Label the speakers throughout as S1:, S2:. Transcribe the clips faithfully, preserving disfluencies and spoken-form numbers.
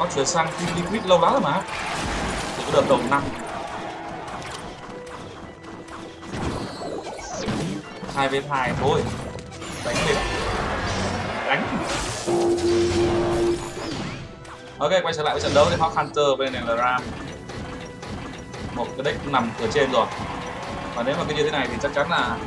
S1: Tao chuyển sang Team Liquid lâu lắm rồi mà. Từ cái đợt đầu năm. Hai với hai thôi. Đánh đi. Đánh. Ok, quay trở lại với trận đấu thì Hawk Hunter bên này là Ram. Một cái deck nằm ở trên rồi. Và nếu mà cái như thế này thì chắc chắn là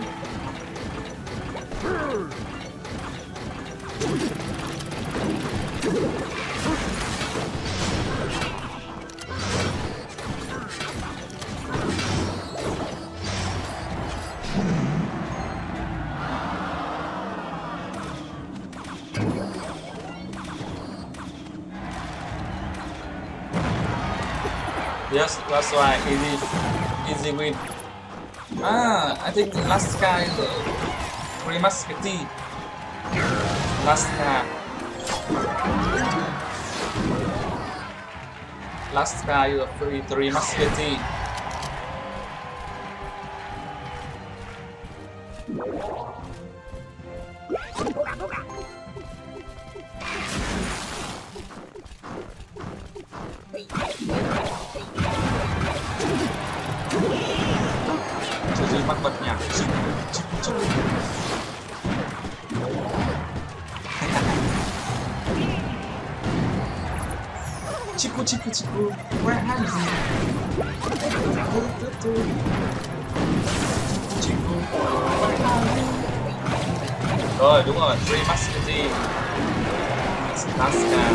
S1: yes, that's why easy, easy win. Ah, I think last guy is three musketeer. Last guy. Last guy is three three musketeer. Bắt bật nhạc chích chích chích chiku chiku chiku where are you chiku rồi đúng rồi three musketeer Tasca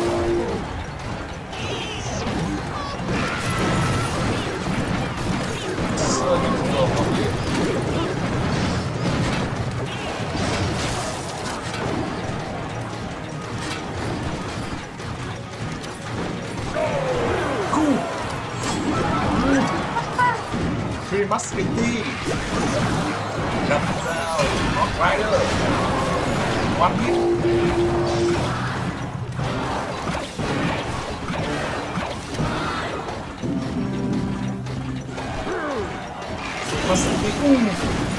S1: Three musketeer. Cut down. Hawk Rider. One hit. Musketeer.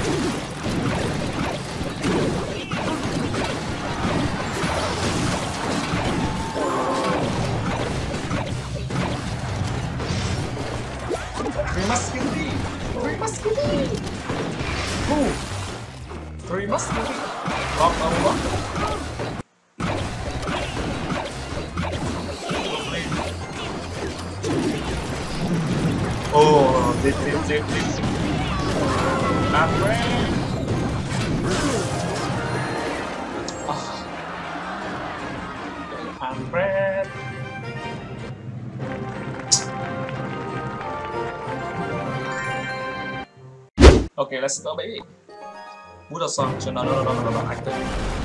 S1: Three musketeer. Three musketeer. Who? Three musketeer. Lock over. Oh, dip, dip, dip, dip. Not red. Oh. I'm red. Okay, let's go, baby. Put a song. No, no, no, no, no, no, active.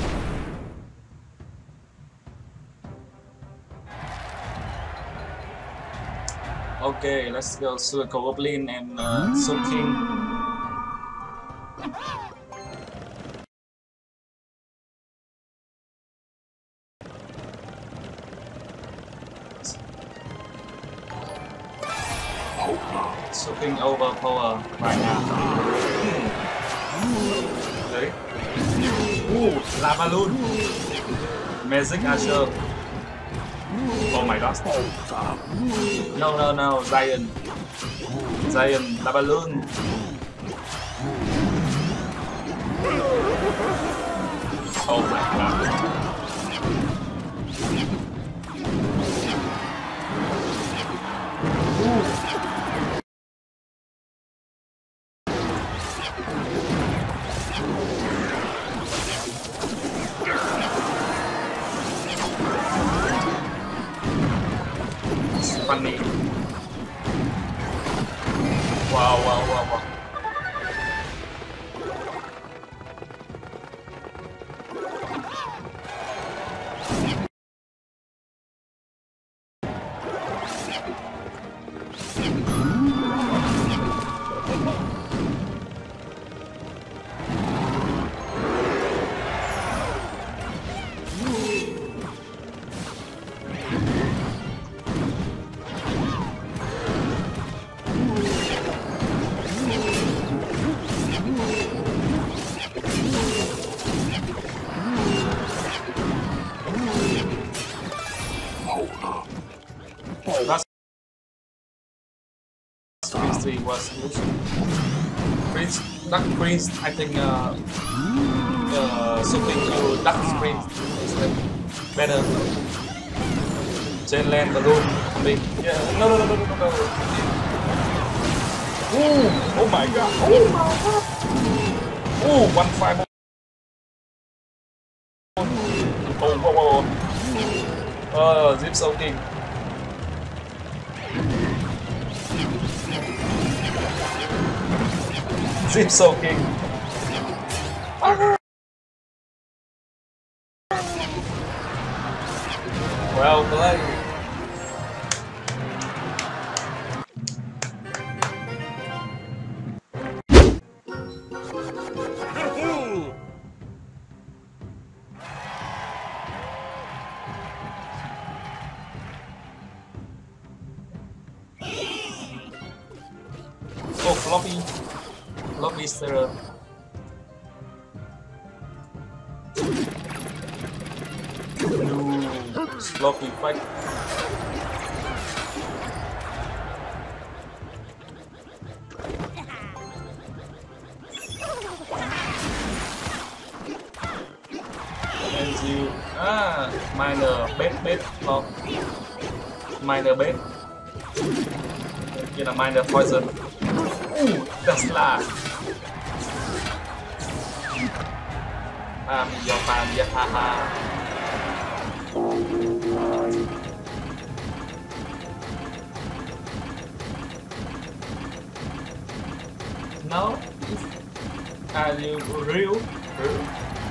S1: Okay, let's go. Sugar Goblin and uh, Soul King. Soul King overpower right now. Đấy. Uh, Lava Loon. Magic Archer. Oh my god. No, no, no, Zion. Zion, Lava Loon. Oh my god. Funny. Wow, wow, wow, wow. three was good. Prince, Dark Prince, I think uh, uh, switching to Dark Prince is better. Chain Land Balloon, big. Yeah, no, no, no, no, no, no. Ooh, oh my god. Oh my god. Ooh, one five. Oh, whoa, whoa, whoa. Oh, zip soaking. Zip soaking. Ah. Well played. Oh, floppy. Floppy stir. No. Sloppy fight. And you. Ah, minor bait bait. Oh. Minor bait. Kia là minor poison. Ooh, Tesla. Um, your fan, yeah, haha. No, are you real? Real?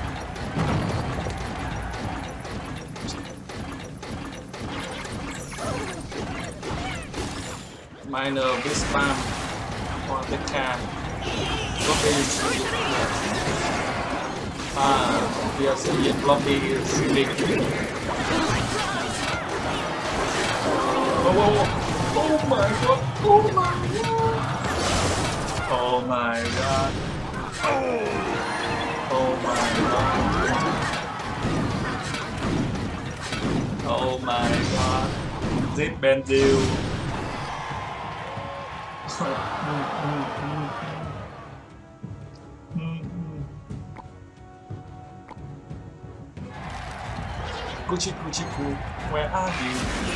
S1: Minor big spam or big can. Floppy. Ah, yes, yeah, floppy is big. Oh, whoa, whoa. Oh my god! Oh my god! Oh my god! Oh my god! Oh my god! Zip Benzel. Gucci Gucci Goo, where are you?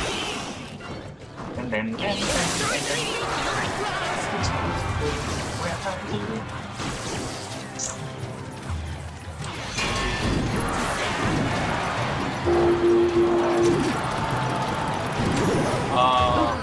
S1: And then and then and then Gucci Gucci Goo, where are you? Uh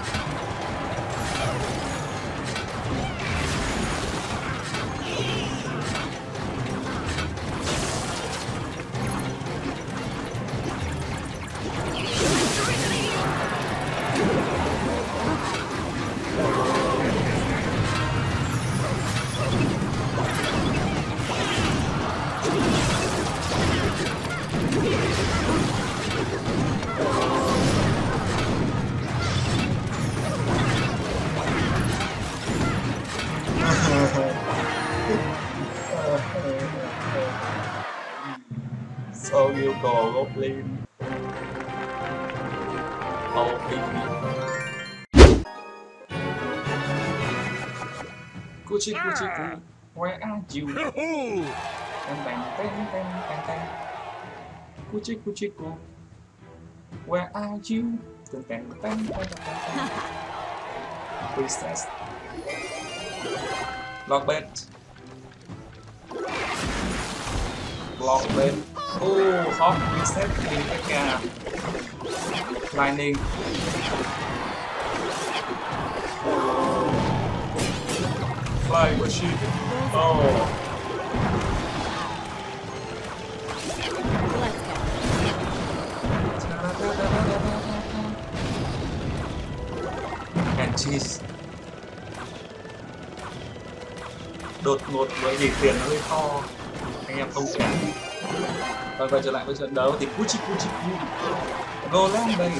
S1: So you go Goblin. Oh baby. Gucci Gucci Goo, where are you? Bang bang bang bang bang bang. Gucci Gucci Goo, where are you? Bang bang bang bang bang. Princess. Block bet. Block bet. Oh, hot reset in cái gà. Lightning. Fly machine. Oh. And cheese. Đột ngột bởi vì tiền nó hơi to, anh em không trả. Và quay trở lại với trận đấu thì Gucci Gucci Goo Golem đây.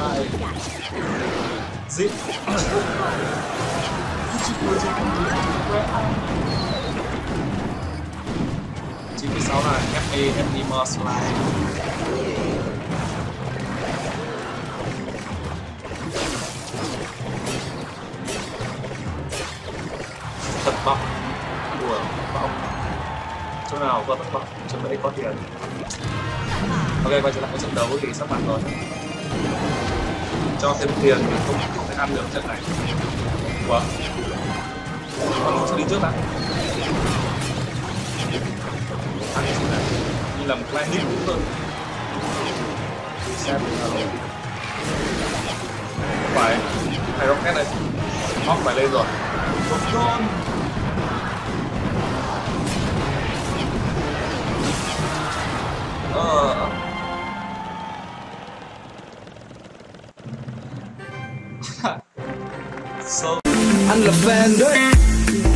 S1: lại. Zip. chín mươi sáu là ép a Animal Slide. Tật bọc của bọc. Chỗ nào có tật bọc, chỗ đấy có tiền. Ok, quay trở lại với trận đấu thì sắp bắn rồi. Cho thêm tiền thì không không thể ăn được trận này. Ủa? Con sẽ đi trước đã. Ăn cái gì này? Như là một landing cũng hơn. Xem nào. Phải. Hai rocket này. Móc phải lên rồi. Con. Ờ. So. Anh là fan đấy.